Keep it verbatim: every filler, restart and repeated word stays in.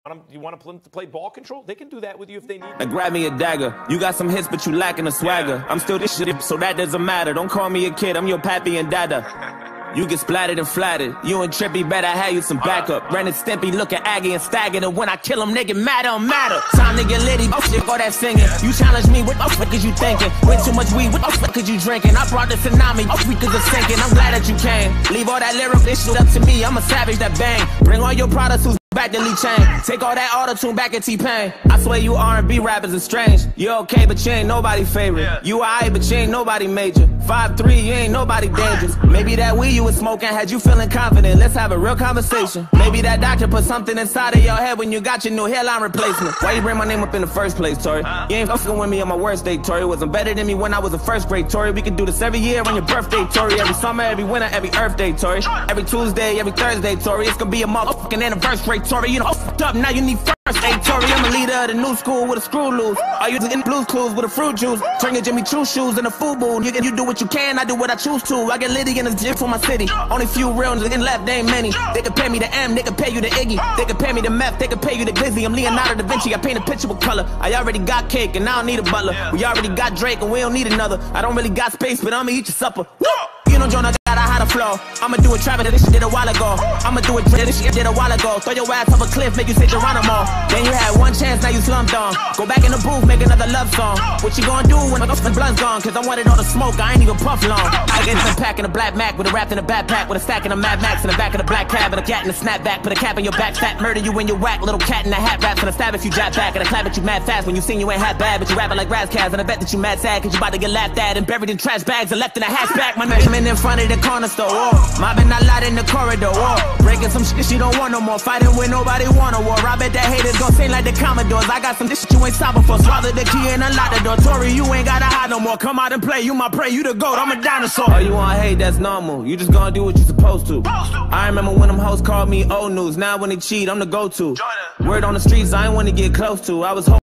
You want them to play ball control? They can do that with you if they need. Now grab me a dagger. You got some hits, but you lacking a swagger. I'm still this shit, so that doesn't matter. Don't call me a kid, I'm your pappy and dada. You get splattered and flattered. You and Trippy better have you some backup. Ren and Stimpy looking Aggie and staggered. And when I kill them, they get mad, don't matter. Time to get litty, oh shit, all that singing. You challenge me, what the fuck is you thinking? Way too much weed, what the fuck is you drinking? I brought the tsunami, oh we cause it's sinking. I'm glad that you came. Leave all that lyric, this shit up to me. I'm a savage that bang. Bring all your products who's back to Lee Chain. Take all that auto-tune back at T-Pain. I swear you R and B rappers are strange. You okay, but you ain't nobody favorite. Yeah. You alright, but you ain't nobody major. five three, you ain't nobody dangerous. Maybe that weed you was smoking had you feeling confident. Let's have a real conversation. Maybe that doctor put something inside of your head when you got your new hairline replacement. Why you bring my name up in the first place, Tory? You ain't fucking with me on my worst day, Tory. Wasn't better than me when I was in first grade, Tory. We can do this every year on your birthday, Tory. Every summer, every winter, every Earth Day, Tory. Every Tuesday, every Thursday, Tory. It's gonna be a motherfucking anniversary, Tory. You know, fucked up, now you need first aid, Tory. I'm a leader of the new school with a screw loose. Are you in Blues Clues with a fruit juice? Turn your Jimmy Choo shoes in a FUBU. You, you do what you can, I do what I choose to. I get litty in the gym for my city. Only few real niggas left, they ain't many. They can pay me the M, they can pay you the Iggy. They can pay me the meth, they can pay you the Glizzy. I'm Leonardo da Vinci, I paint a picture with color. I already got cake and I don't need a butler. We already got Drake and we don't need another. I don't really got space, but I'ma eat your supper. You know, Jonah got a how to flow. I'ma do a Travis, this shit did a while ago. I'ma do a Dre, this shit did a while ago. Throw your ass off a cliff, make you say Geronimo. Then you had one chance, now you slumped on. Go back in the booth, make another love song. What you gonna do when the blood's gone? Cause I wanted all the smoke, I ain't even puff long. I get in a pack in a black Mac with a wrapped in a backpack with a stack in a Mad Max in the back of the black cab and a cat in a snapback. Put a cap in your back, fat murder you when you whack. Little cat in a hat raps and a stab if you jab back. And a clap at you mad fast when you sing you ain't half bad. But you rapping like Razzcast and I bet that you mad sad. Cause you about to get laughed at and buried in trash bags and left in a hatchback. My man in front of the corner store, oh. Mobbing a lot in the corridor, oh. Breaking some shit she don't want no more. Fighting with nobody want a war. I bet that haters gon' sing like the Commodores. I got some this shit you ain't stopping for. Swallow the key and unlock the door. Tory, you ain't gotta hide no more. Come out and play, you my prey, you the goat, I'm a dinosaur. Oh, you want hate, that's normal. You just gonna do what you supposed to. I remember when them hoes called me old news. Now when they cheat, I'm the go-to. Word on the streets, I ain't wanna get close to. I was hoping